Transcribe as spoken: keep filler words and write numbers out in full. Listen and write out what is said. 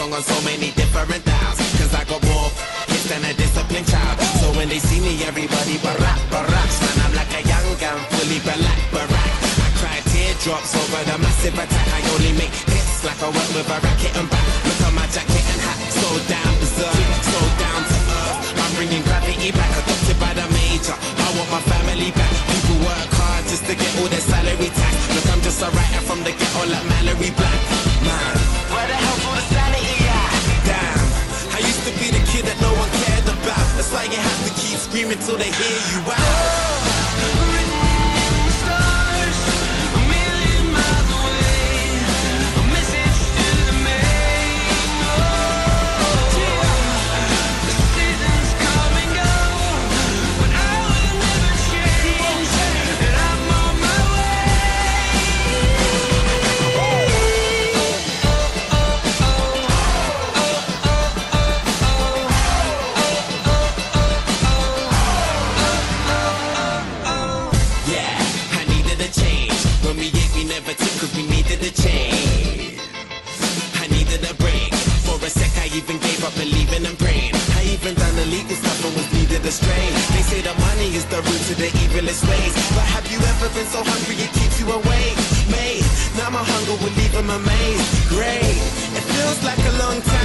song on so many different dials. Cause I got more hits than a disciplined child. So when they see me, everybody barack, barack. Man, I'm like a young gun, fully black, barack. I cry teardrops over the massive attack. I only make hits like I work with a racket and back. Look at my jacket and hat, so down berserk, so down to earth. I'm bringing gravity back, adopted by the major. I want my family back. People work hard just to get all their salary tax. Look, I'm just a writer from the ghetto like Mallory Black. Man, where the hell's all the sanity at? Damn, I used to be the kid that no one cared about. That's why you have to keep screaming till they hear you out. Even gave up believing and praying. I even done illegal stuff and was needed a strain. They say the money is the root to the evilest ways. But have you ever been so hungry it keeps you awake? Mate, now my hunger will leave them amazed. Great, it feels like a long time.